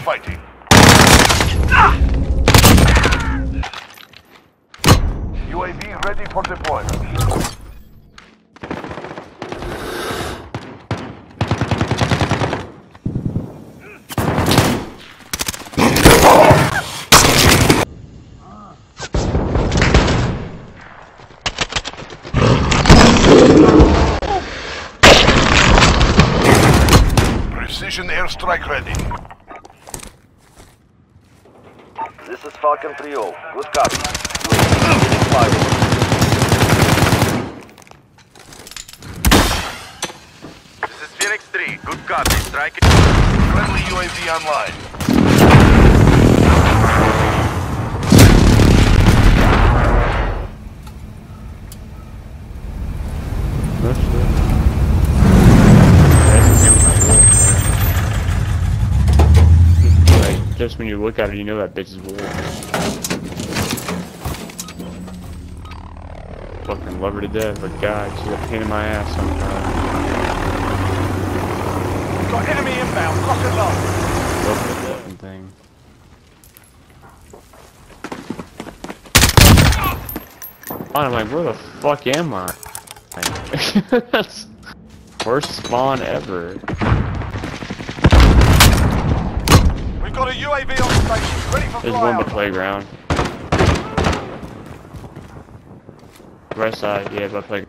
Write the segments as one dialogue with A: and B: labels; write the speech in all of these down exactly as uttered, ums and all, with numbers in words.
A: fighting. U A V ready for deployment. Precision airstrike ready.
B: This is Falcon three oh. Good copy.
C: This is Phoenix three. Good copy. Strike it.
A: Friendly U A V online.
D: That's it. Like, just when you look at it, you know that bitch is wolf. Fucking love her to death, but God, she's a pain in my ass sometimes.
A: Got enemy inbound. Cross it low.
D: Love that fucking thing. I'm like, where the fuck am I? That's worst spawn ever.
A: We've got a U A V on station. Ready for
D: There's one
A: flyover.
D: to playground. Right side, yeah, but like.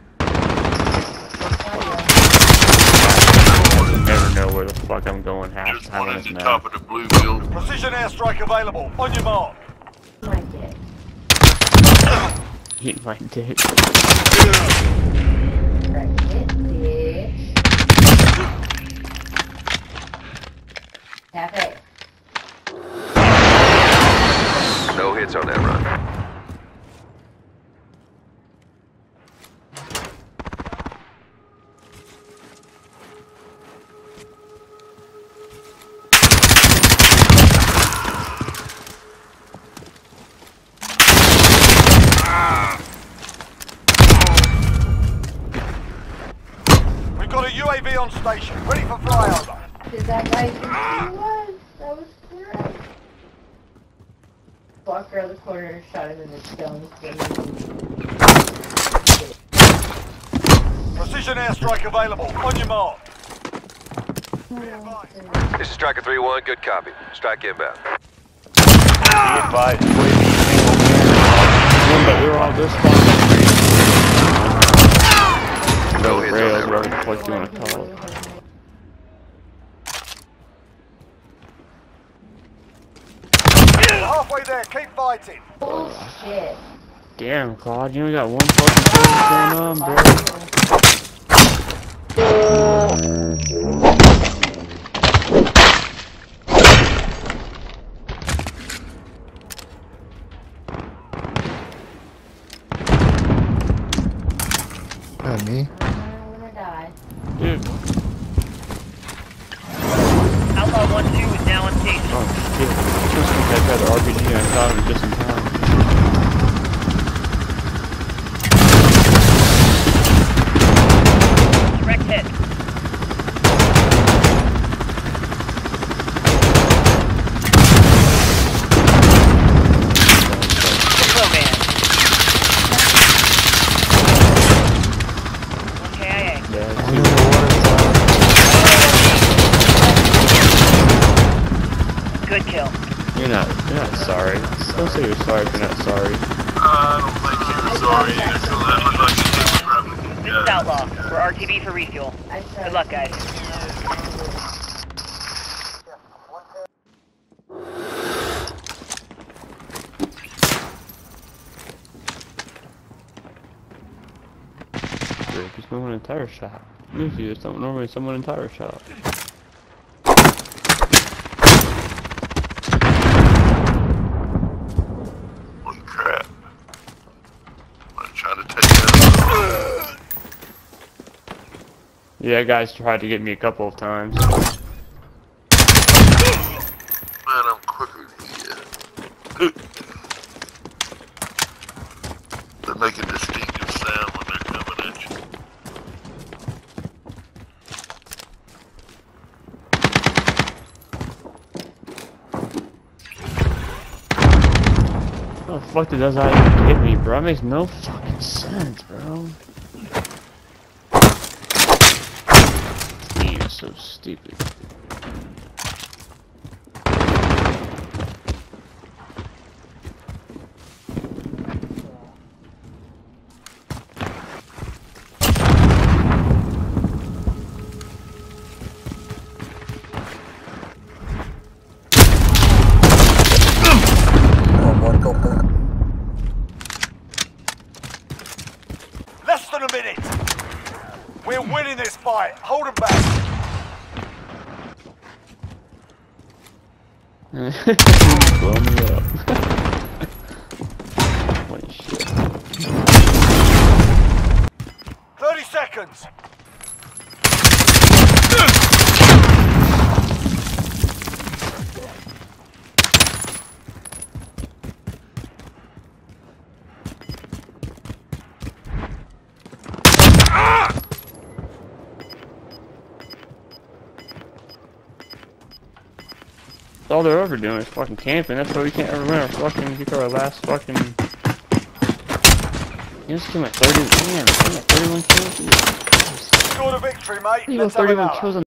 D: Never know where the fuck I'm going half the time on this map.
E: Top of the blue building.
A: Precision airstrike available. On your mark.
F: My dick.
D: Eat my dick.
F: Right hit, bitch. Tap it.
C: No hits on that run.
A: We've got a U A V on station. Ready for flyover.
F: Did that guy think he was? That was correct. Walked around the corner and shot him in the stones.
A: Precision airstrike available. On your mark.
C: This is Striker three one. Good copy. Strike inbound.
A: Be advised. U A V
D: One, but we're all this far.
C: No hits on
D: Rails,
C: that
D: whatever
C: run.
D: the fuck you wanna call it.
A: halfway there. Keep fighting.
F: Oh shit.
D: Damn, Claude, you only got one fucking thing going on, bro.
G: Not me.
F: I'm gonna die.
D: Dude.
H: Outlaw one two is now on station.
D: Oh shit. Just think I got the R P G and I shot him just in time.
H: Direct hit. Hello, man. Okay, I A.
D: Yeah,
G: I don't know what it's
H: Good kill.
D: you're not, you're not sorry. Don't say you're sorry if you're not sorry.
E: I don't think he was sorry either, so that looked like he did probably.
H: This is Outlaw. We're R T B for refuel.
F: I
H: Good luck, guys.
D: Just no one in tire shop. Usually there's not normally someone in tire shop.
E: Holy crap. I'm trying to take that.
D: Yeah, guys tried to get me a couple of times.
E: Man, I'm quicker than you. They make a distinctive sound when they're coming at you.
D: fuck does that even give me, bro? It makes no fucking sense, bro. This game is so stupid.
A: Less than a minute. We're winning this fight. Hold them back.
D: Blow me up. Holy shit.
A: thirty seconds.
D: All they're ever doing is fucking camping. That's why we can't ever win our fucking get to our last fucking. You just came at thirty. Damn, I got thirty-one kills.
A: Scored a victory, mate.
D: You go
A: Let's have
D: thirty-one
A: another.
D: kills on